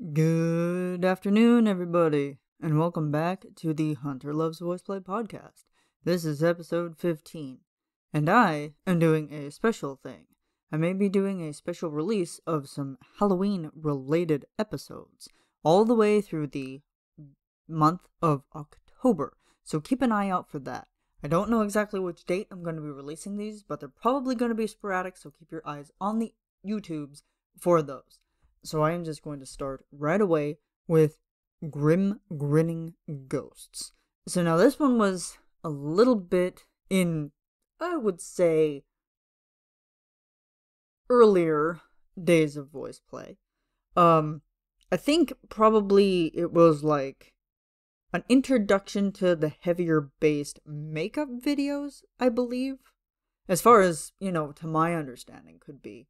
Good afternoon, everybody, and welcome back to the Hunter Loves Voiceplay podcast. This is episode 15, and I am doing a special thing. I may be doing a special release of some Halloween-related episodes, all the way through the month of October, so keep an eye out for that. I don't know exactly which date I'm going to be releasing these, but they're probably going to be sporadic, so keep your eyes on the YouTubes for those. So I am just going to start right away with Grinning Ghosts. So now this one was a little bit in, I would say, earlier days of Voiceplay. I think probably it was like an introduction to the heavier based makeup videos, I believe. As far as, to my understanding could be.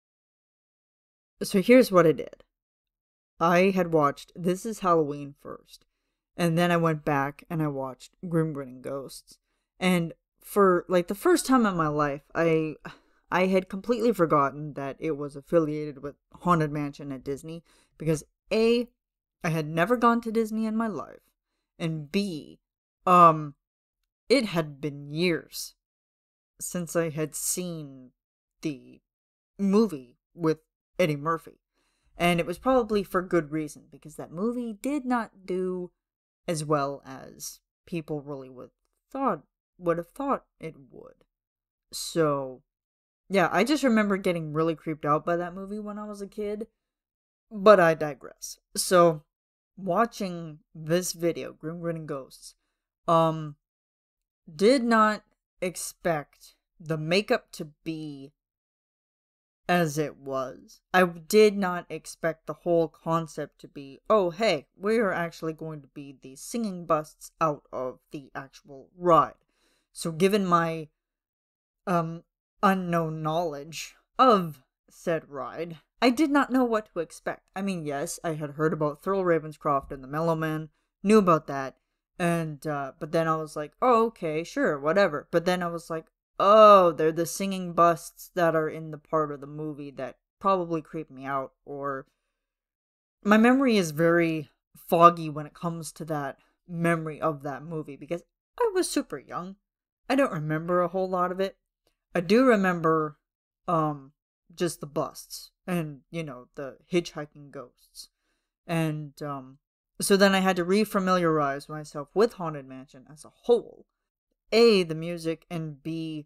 So here's what I did. I had watched This Is Halloween first, and then I went back and I watched Grinning Ghosts. And for like the first time in my life, I had completely forgotten that it was affiliated with Haunted Mansion at Disney, because A, I had never gone to Disney in my life, and B, it had been years since I had seen the movie with Eddie Murphy. And it was probably for good reason, because that movie did not do as well as people really would have thought it would. So, yeah, I just remember getting really creeped out by that movie when I was a kid. But I digress. So, watching this video, Grinning Ghosts, did not expect the makeup to be as it was. I did not expect the whole concept to be, oh hey, we are actually going to be the singing busts out of the actual ride. So given my unknown knowledge of said ride, I did not know what to expect. I mean, yes, I had heard about Thurl Ravenscroft and the Mellow Man, knew about that, and but then I was like, oh okay, sure, whatever. But then I was like, oh, they're the singing busts that are in the part of the movie that probably creep me out, or my memory is very foggy when it comes to that memory of that movie, because I was super young. I don't remember a whole lot of it. I do remember, just the busts and, the hitchhiking ghosts. And, so then I had to refamiliarize myself with Haunted Mansion as a whole. A, the music, and B,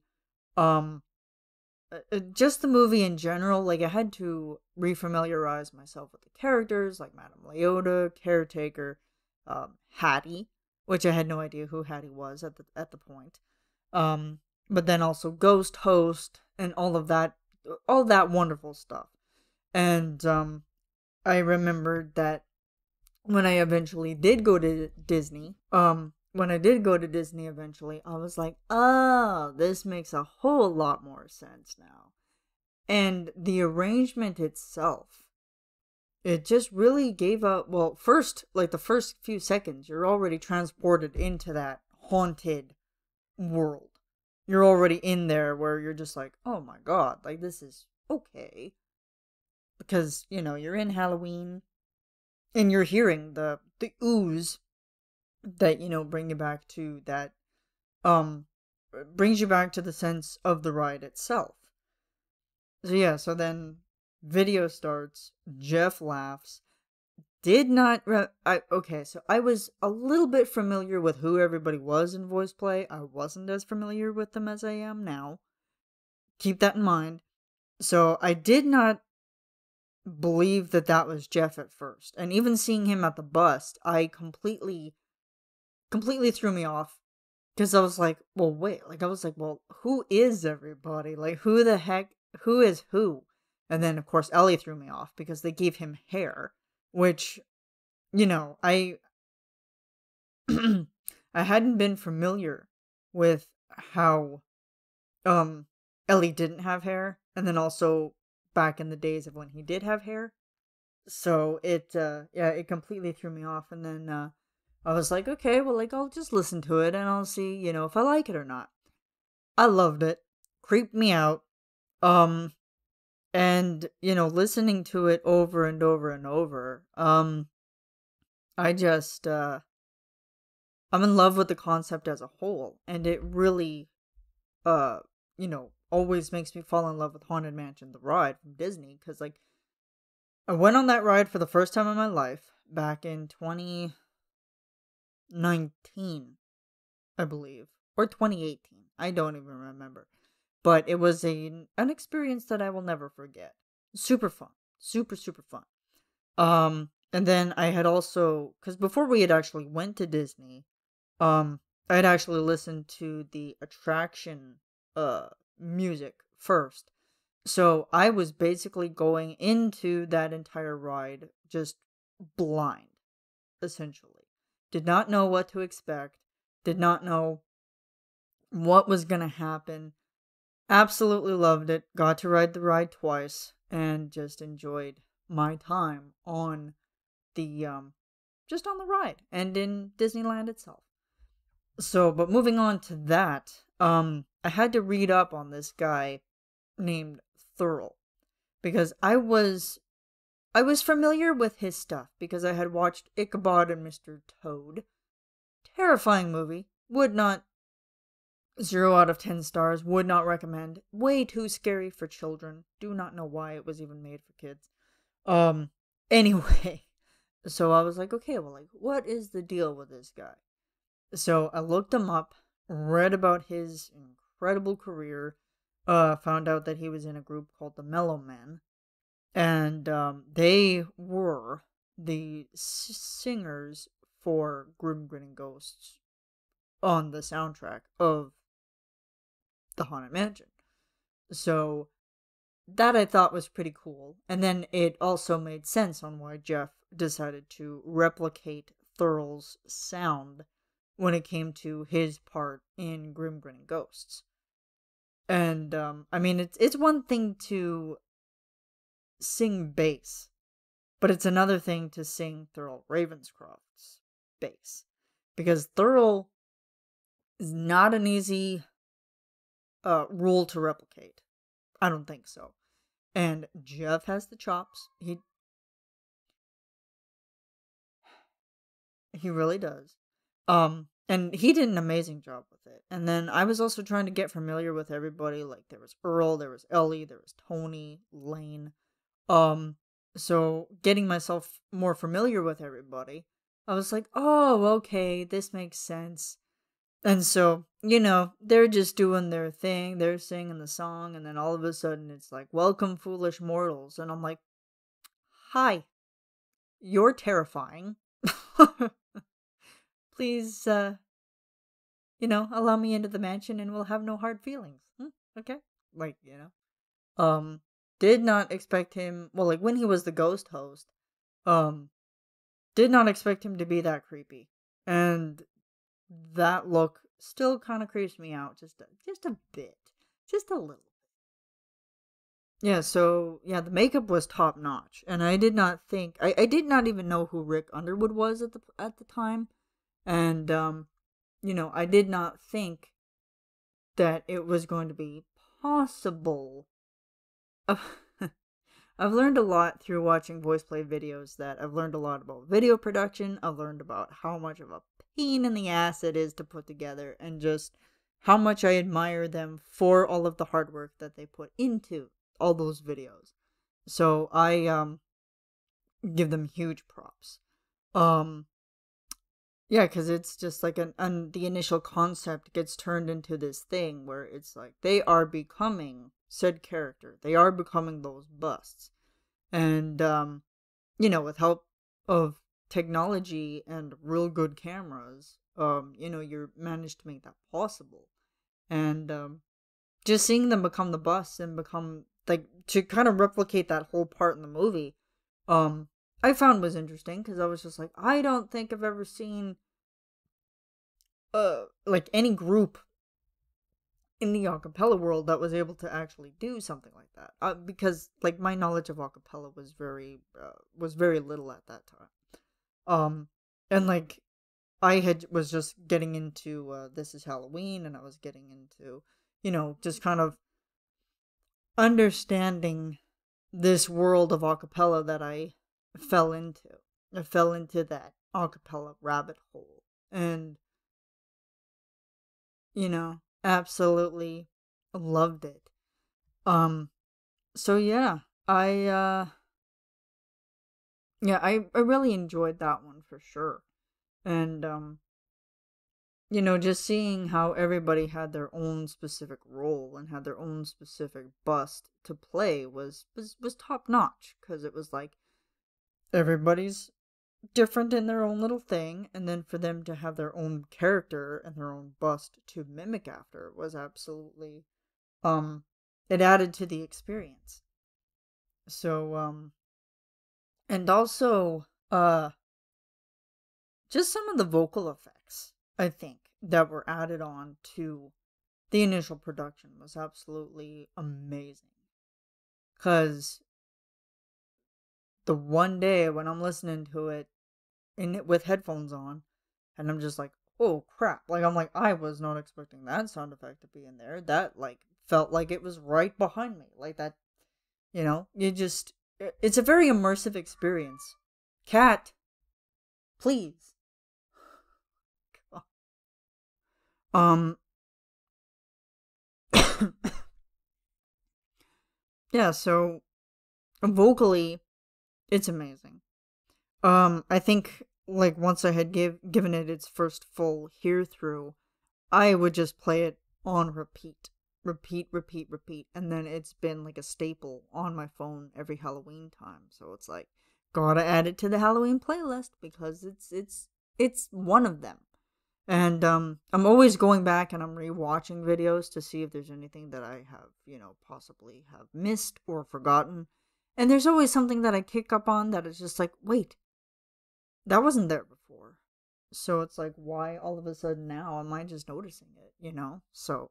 just the movie in general. Like, I had to refamiliarize myself with the characters, like Madame Leota, Caretaker, Hattie, which I had no idea who Hattie was at the point. But then also Ghost Host and all that wonderful stuff. And I remembered that when I eventually did go to Disney, eventually, I was like, oh, this makes a whole lot more sense now. And the arrangement itself, it just really gave up, well, first, like the first few seconds, you're already transported into that haunted world. You're already in there where you're just like, oh my god, like this is okay. Because, you're in Halloween, and you're hearing the ooze that, bring you back to that, brings you back to the sense of the ride itself. So yeah, so then video starts, Jeff laughs, okay, so I was a little bit familiar with who everybody was in Voiceplay. I wasn't as familiar with them as I am now. Keep that in mind. So I did not believe that was Jeff at first. And even seeing him at the bust, I completely threw me off. Because I was like, well, wait. Like, I was like, well, who is everybody? Like, who the heck? Who is who? And then, of course, Ellie threw me off because they gave him hair. Which, I I hadn't been familiar with how Ellie didn't have hair. And then also back in the days of when he did have hair. So it completely threw me off. And then I was like, okay, well, like, I'll just listen to it and I'll see, if I like it or not. I loved it. Creeped me out. And, listening to it over and over and over, I just, I'm in love with the concept as a whole, and it really, uh, always makes me fall in love with Haunted Mansion, the ride from Disney, because, like, I went on that ride for the first time in my life back in 2019, I believe, or 2018. I don't even remember. But it was an experience that I will never forget. Super fun. Super, super fun. And then I had also, because before we had actually went to Disney, I had actually listened to the attraction, music first. So I was basically going into that entire ride just blind, essentially. Did not know what to expect. Did not know what was gonna happen. Absolutely loved it. Got to ride the ride twice and just enjoyed my time on the just on the ride and in Disneyland itself. So, but moving on to that, I had to read up on this guy named Thurl because I was familiar with his stuff because I had watched Ichabod and Mr. Toad. Terrifying movie. Would not 0 out of 10 stars. Would not recommend. Way too scary for children. Do not know why it was even made for kids. Anyway. So I was like, okay, well, like, what is the deal with this guy? So I looked him up, read about his incredible career, found out that he was in a group called the Mellow Men, and they were the singers for Grinning Ghosts on the soundtrack of the Haunted Mansion. So that I thought was pretty cool. And then it also made sense on why Jeff decided to replicate Thurl's sound when it came to his part in Grinning Ghosts. And I mean, it's one thing to sing bass, but it's another thing to sing Thurl Ravenscroft's bass, because Thurl is not an easy role to replicate. I don't think so. And Jeff has the chops. He really does. And he did an amazing job with it. And then I was also trying to get familiar with everybody. Like, there was Earl, there was Ellie, there was Tony, Lane. So getting myself more familiar with everybody, I was like, oh, okay, this makes sense. And so, they're just doing their thing, they're singing the song, and then all of a sudden it's like, welcome, foolish mortals. And I'm like, hi, you're terrifying. Please, allow me into the mansion and we'll have no hard feelings. Okay? Like, did not expect him, well, like, when he was the ghost host, did not expect him to be that creepy. And that look still kind of creeps me out just a bit. Just a little. Yeah, so, yeah, the makeup was top notch. And I did not think, I did not even know who Rick Underwood was at the time. And, I did not think that it was going to be possible. I've learned a lot through watching Voiceplay videos that I've learned a lot about video production. I've learned about how much of a pain in the ass it is to put together and just how much I admire them for all of the hard work that they put into all those videos. So I give them huge props. Yeah, because it's just like the initial concept gets turned into this thing where it's like they are becoming said character. They are becoming those busts. And, with help of technology and real good cameras, you managed to make that possible. And, just seeing them become the busts and become, like, to kind of replicate that whole part in the movie, I found was interesting, because I was just like, I don't think I've ever seen, like, any group in the acapella world that was able to actually do something like that. Because, like, my knowledge of acapella was very little at that time. And, like, was just getting into, This Is Halloween, and I was getting into, just kind of understanding this world of acapella that I fell into. I fell into that acapella rabbit hole. And, absolutely loved it. So yeah, I really enjoyed that one for sure. And, just seeing how everybody had their own specific role and had their own specific bust to play was top notch, because it was like everybody's different in their own little thing, and then for them to have their own character and their own bust to mimic after was absolutely, it added to the experience. So, and also, just some of the vocal effects, I think, that were added on to the initial production was absolutely amazing. Because the one day when I'm listening to it with headphones on, and I'm just like, oh crap. Like, I'm like, I was not expecting that sound effect to be in there. That, like, felt like it was right behind me. Like that, it's a very immersive experience. Cat, please. Yeah, so vocally, it's amazing. I think, like, once I had given it its first full hear through, I would just play it on repeat. Repeat, and then it's been like a staple on my phone every Halloween time. So it's like, gotta add it to the Halloween playlist because it's one of them. And I'm always going back and I'm rewatching videos to see if there's anything that I have, possibly have missed or forgotten. And there's always something that I kick up on that is just like, wait, that wasn't there before. So it's like, why all of a sudden now am I just noticing it, So,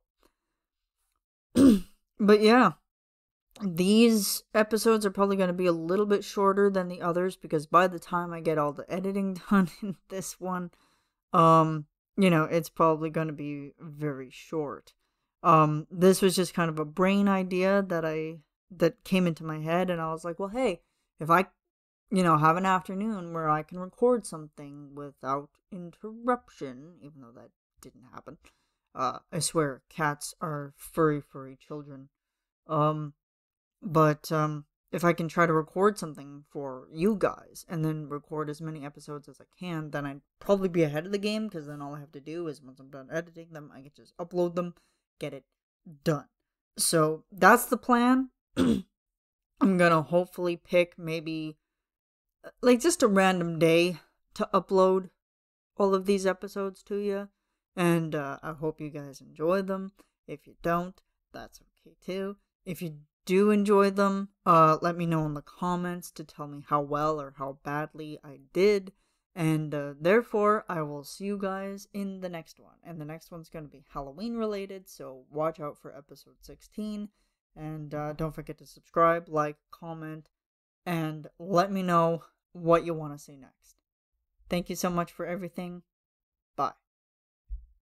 but yeah, these episodes are probably going to be a little bit shorter than the others, because by the time I get all the editing done in this one, it's probably going to be very short. This was just kind of a brain idea that came into my head, and I was like, well, hey, if I, have an afternoon where I can record something without interruption, even though that didn't happen. I swear, cats are furry children. But if I can try to record something for you guys and then record as many episodes as I can, then I'd probably be ahead of the game, because then all I have to do is, once I'm done editing them, I can just upload them, get it done. So that's the plan. I'm gonna hopefully pick maybe like just a random day to upload all of these episodes to you, and I hope you guys enjoy them. If you don't, that's okay too. If you do enjoy them, let me know in the comments to tell me how well or how badly I did, and therefore I will see you guys in the next one. And the next one's going to be Halloween related, so watch out for episode 16, and don't forget to subscribe, like, comment, and let me know what you want to see next. Thank you so much for everything. Bye.